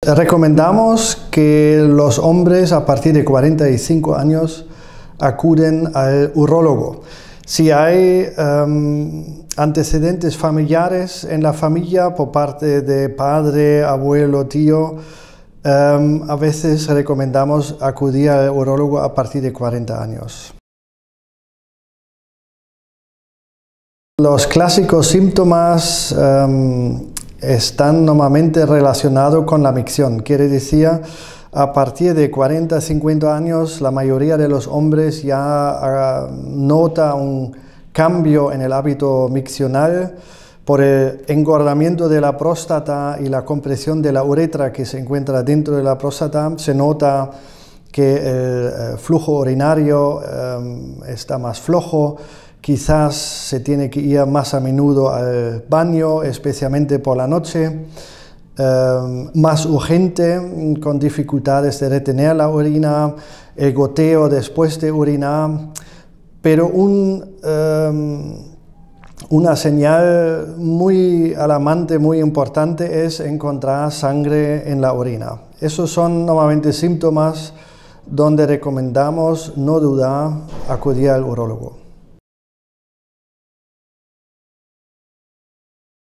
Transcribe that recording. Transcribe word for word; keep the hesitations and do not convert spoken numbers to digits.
Recomendamos que los hombres a partir de cuarenta y cinco años acuden al urólogo. Si hay um, antecedentes familiares en la familia por parte de padre, abuelo, tío, um, a veces recomendamos acudir al urólogo a partir de cuarenta años. Los clásicos síntomas um, están normalmente relacionados con la micción. Quiere decir, a partir de cuarenta a cincuenta años, la mayoría de los hombres ya uh, nota un cambio en el hábito miccional por el engordamiento de la próstata y la compresión de la uretra que se encuentra dentro de la próstata. Se nota que el flujo urinario um, está más flojo. Quizás se tiene que ir más a menudo al baño, especialmente por la noche, eh, más urgente, con dificultades de retener la orina, el goteo después de orinar, pero un, eh, una señal muy alarmante, muy importante es encontrar sangre en la orina. Esos son normalmente síntomas donde recomendamos no dudar acudir al urólogo.